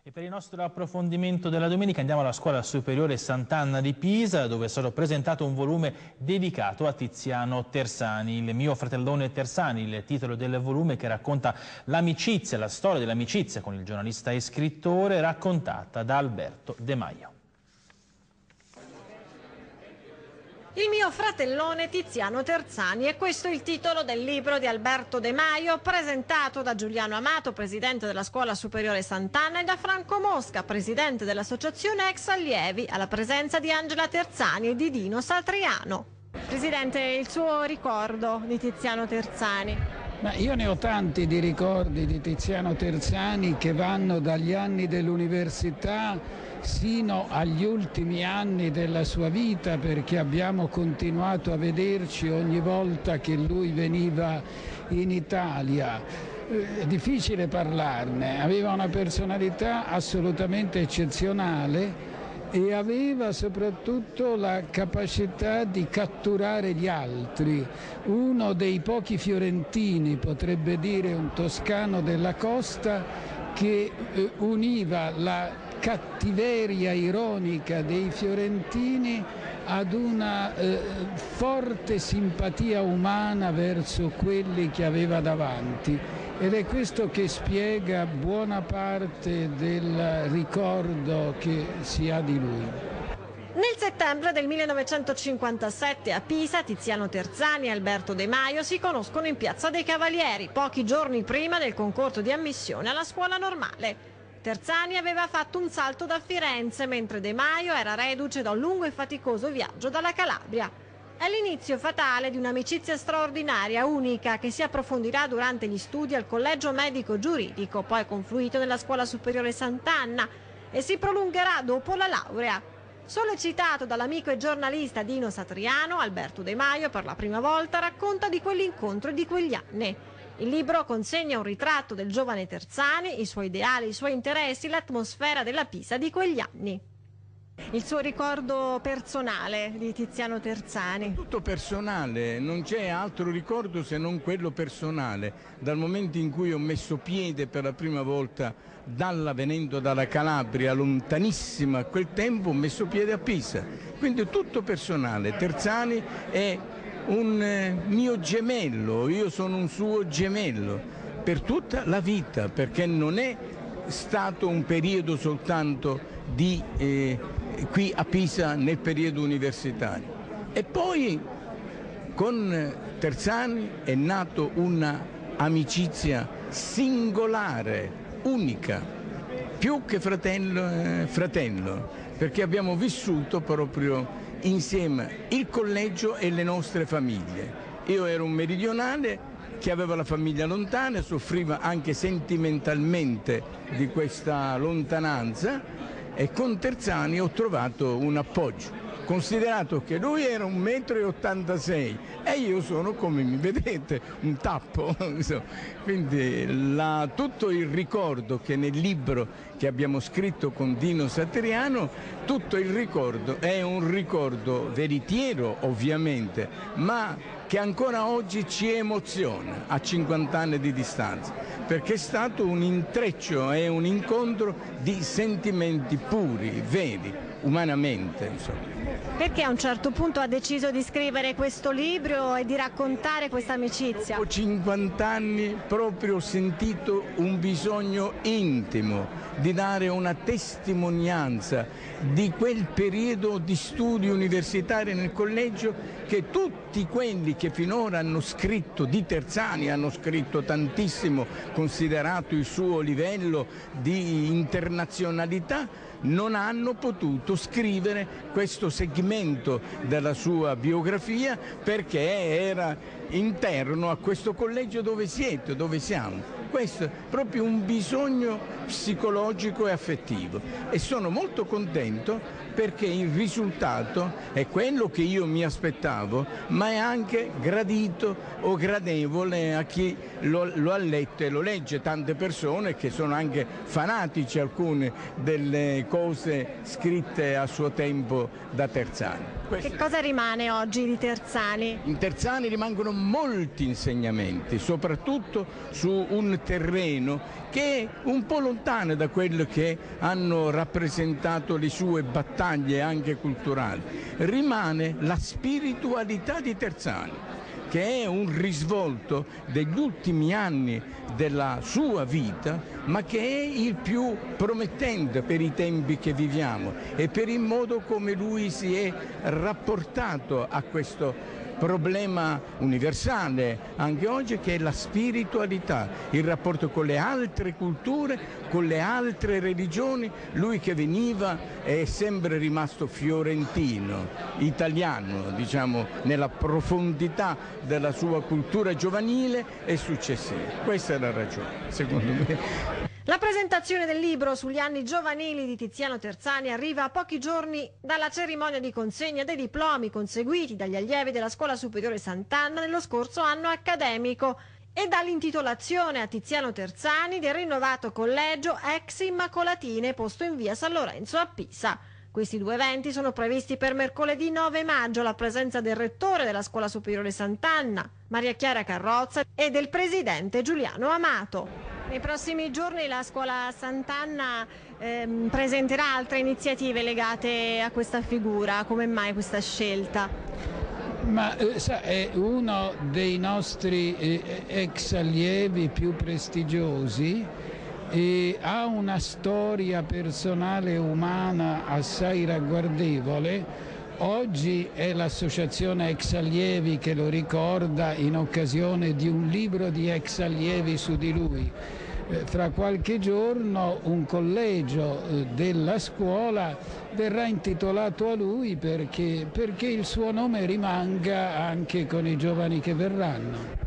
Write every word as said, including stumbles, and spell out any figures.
E per il nostro approfondimento della domenica andiamo alla Scuola Superiore Sant'Anna di Pisa, dove è stato presentato un volume dedicato a Tiziano Terzani, Il mio fratellone Terzani, il titolo del volume che racconta l'amicizia, la storia dell'amicizia con il giornalista e scrittore, raccontata da Alberto De Maio. Il mio fratellone Tiziano Terzani, è questo il titolo del libro di Alberto De Maio, presentato da Giuliano Amato, presidente della Scuola Superiore Sant'Anna, e da Franco Mosca, presidente dell'associazione Ex Allievi, alla presenza di Angela Terzani e di Dino Satriano. Presidente, il suo ricordo di Tiziano Terzani? Ma io ne ho tanti di ricordi di Tiziano Terzani che vanno dagli anni dell'università sino agli ultimi anni della sua vita, perché abbiamo continuato a vederci ogni volta che lui veniva in Italia. È difficile parlarne, aveva una personalità assolutamente eccezionale e aveva soprattutto la capacità di catturare gli altri. Uno dei pochi fiorentini, potrebbe dire un toscano della costa, che eh, univa la cattiveria ironica dei fiorentini ad una eh, forte simpatia umana verso quelli che aveva davanti, ed è questo che spiega buona parte del ricordo che si ha di lui. Nel settembre del millenovecentocinquantasette a Pisa, Tiziano Terzani e Alberto De Maio si conoscono in Piazza dei Cavalieri, pochi giorni prima del concorso di ammissione alla scuola normale. Terzani aveva fatto un salto da Firenze, mentre De Maio era reduce da un lungo e faticoso viaggio dalla Calabria. È l'inizio fatale di un'amicizia straordinaria, unica, che si approfondirà durante gli studi al Collegio Medico Giuridico, poi confluito nella Scuola Superiore Sant'Anna, e si prolungherà dopo la laurea. Sollecitato dall'amico e giornalista Dino Satriano, Alberto De Maio per la prima volta racconta di quell'incontro e di quegli anni. Il libro consegna un ritratto del giovane Terzani, i suoi ideali, i suoi interessi, l'atmosfera della Pisa di quegli anni. Il suo ricordo personale di Tiziano Terzani? Tutto personale, non c'è altro ricordo se non quello personale. Dal momento in cui ho messo piede per la prima volta, dalla, venendo dalla Calabria, lontanissima a quel tempo, ho messo piede a Pisa. Quindi tutto personale. Terzani è un mio gemello, io sono un suo gemello per tutta la vita, perché non è stato un periodo soltanto di eh, qui a Pisa nel periodo universitario. E poi con Terzani è nato una amicizia singolare, unica, più che fratello, eh, fratello, perché abbiamo vissuto proprio insieme il collegio e le nostre famiglie. Io ero un meridionale che aveva la famiglia lontana, soffriva anche sentimentalmente di questa lontananza, e con Terzani ho trovato un appoggio, considerato che lui era un metro e ottantasei e io sono, come mi vedete, un tappo. Quindi la, tutto il ricordo che nel libro che abbiamo scritto con Dino Satriano, tutto il ricordo è un ricordo veritiero ovviamente, ma che ancora oggi ci emoziona a cinquanta anni di distanza, perché è stato un intreccio e un incontro di sentimenti puri, veri, umanamente, insomma. Perché a un certo punto ha deciso di scrivere questo libro e di raccontare questa amicizia? Dopo cinquanta anni proprio ho sentito un bisogno intimo di dare una testimonianza di quel periodo di studi universitari nel collegio, che tutti quelli che finora hanno scritto di Terzani, hanno scritto tantissimo, considerato il suo livello di internazionalità, non hanno potuto scrivere questo segmento della sua biografia, perché era interno a questo collegio dove siete, dove siamo. Questo è proprio un bisogno psicologico e affettivo, e sono molto contento perché il risultato è quello che io mi aspettavo, ma è anche gradito o gradevole a chi lo, lo ha letto e lo legge. Tante persone che sono anche fanatici, alcune delle cose scritte a suo tempo da Terzani. Questo... Che cosa rimane oggi di Terzani? In Terzani rimangono molti insegnamenti, soprattutto su un un terreno che è un po' lontano da quello che hanno rappresentato le sue battaglie anche culturali. Rimane la spiritualità di Terzani, che è un risvolto degli ultimi anni della sua vita, ma che è il più promettente per i tempi che viviamo e per il modo come lui si è rapportato a questo problema universale anche oggi, che è la spiritualità, il rapporto con le altre culture, con le altre religioni. Lui che veniva è sempre rimasto fiorentino, italiano, diciamo, nella profondità della sua cultura giovanile e successiva. Questa è la ragione, secondo me. La presentazione del libro sugli anni giovanili di Tiziano Terzani arriva a pochi giorni dalla cerimonia di consegna dei diplomi conseguiti dagli allievi della Scuola Superiore Sant'Anna nello scorso anno accademico e dall'intitolazione a Tiziano Terzani del rinnovato collegio ex Immacolatine posto in via San Lorenzo a Pisa. Questi due eventi sono previsti per mercoledì nove maggio alla presenza del rettore della Scuola Superiore Sant'Anna, Maria Chiara Carrozza, e del presidente Giuliano Amato. Nei prossimi giorni la Scuola Sant'Anna ehm, presenterà altre iniziative legate a questa figura. Come mai questa scelta? Ma eh, sa, è uno dei nostri eh, ex allievi più prestigiosi e ha una storia personale e umana assai ragguardevole. Oggi è l'associazione ex allievi che lo ricorda in occasione di un libro di ex allievi su di lui. Eh, fra qualche giorno un collegio eh, della scuola verrà intitolato a lui perché, perché il suo nome rimanga anche con i giovani che verranno.